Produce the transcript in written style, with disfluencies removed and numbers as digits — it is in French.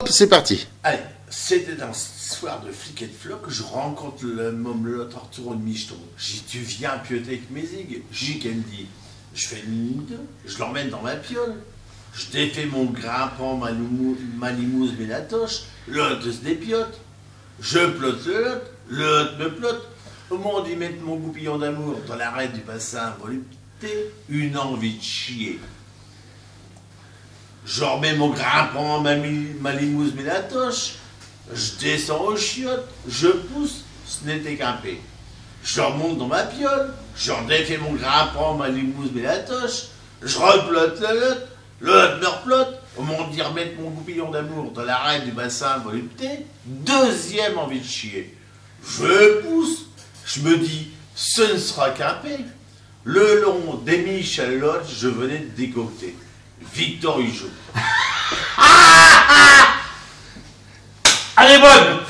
c'est parti. Allez, c'était un soir de flic et de floc, je rencontre le momelotte Arturo de Micheton. J'ai dit, tu viens pioter avec mes zigues? J'ai qu'elle me dit, je fais une ligne 2, je l'emmène dans ma piole. Je défais mon grimpant, ma limousse, mes latoches, l'autre se dépiote. Je plotte l'autre me plotte. Au moment d'y mettre mon goupillon d'amour dans l'arête du bassin volupté, une envie de chier. Je remets mon grimpant, ma limousse, mes latoches. Je descends aux chiottes, je pousse, ce n'était qu'un P. Je remonte dans ma piole, je redéfais mon grimpant, ma limousse, mes latoches. Je replotte l'autre me replotte. Au moment d'y remettre mon goupillon d'amour dans l'arête du bassin volupté, deuxième envie de chier. Je pousse, je me dis, ce ne sera qu'un P. Le long des Michelottes, je venais de décocter. Victor Hugo. Elle est bonne.